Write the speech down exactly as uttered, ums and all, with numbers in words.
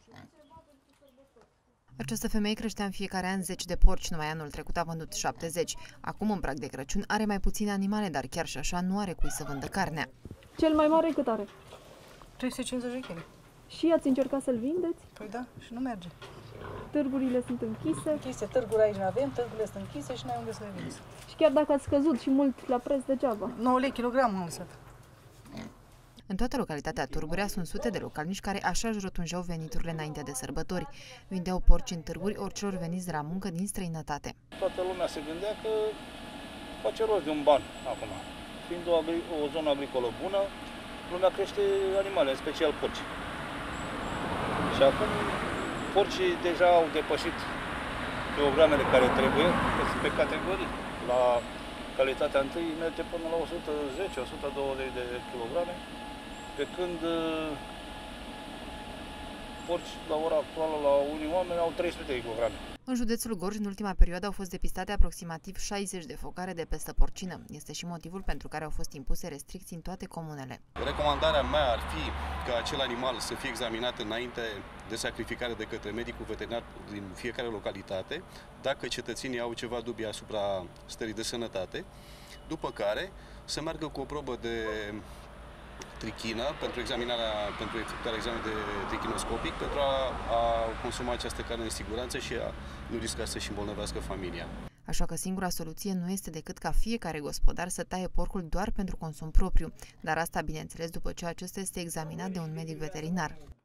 Această femeie creștea în fiecare an zece de porci, numai anul trecut a vândut șaptezeci. Acum, în prag de Crăciun, are mai puține animale, dar chiar și așa nu are cui să vândă carnea. Cel mai mare cât are? trei sute cincizeci de kilograme. Și ați încercat să-l vindeți? Păi da, și nu merge. Târgurile sunt închise. Închise, târguri aici nu avem, târgurile sunt închise și n-ai unde să le vinzi. Și chiar dacă ați scăzut și mult la preț degeaba. nouă lei kilogramul am lăsat. În toată localitatea Turburea sunt sute de localnici care așa își rotunjeau veniturile înainte de sărbători. Vindeau porci în târguri oricilor veniți de la muncă din străinătate. Toată lumea se gândea că face rost de un ban acum. Fiind o, o zonă agricolă bună, lumea crește animale, în special porci. Și acum porcii deja au depășit kilogramele care trebuie pe categorii. La calitatea întâi merge până la o sută zece - o sută douăzeci de kilograme, pe când porci la ora actuală la unii oameni au trei sute de kilograme. În județul Gorj, în ultima perioadă, au fost depistate aproximativ șaizeci de focare de pestă porcină. Este și motivul pentru care au fost impuse restricții în toate comunele. Recomandarea mea ar fi ca acel animal să fie examinat înainte de sacrificare de către medicul veterinar din fiecare localitate, dacă cetățenii au ceva dubii asupra stării de sănătate, după care să meargă cu o probă de trichină pentru examinarea, pentru efectuarea examenului de trichinoscopic, pentru a, a consuma această carne în siguranță și a nu risca să și îmbolnăvească familia. Așa că singura soluție nu este decât ca fiecare gospodar să taie porcul doar pentru consum propriu, dar asta, bineînțeles, după ce acesta este examinat de un medic veterinar.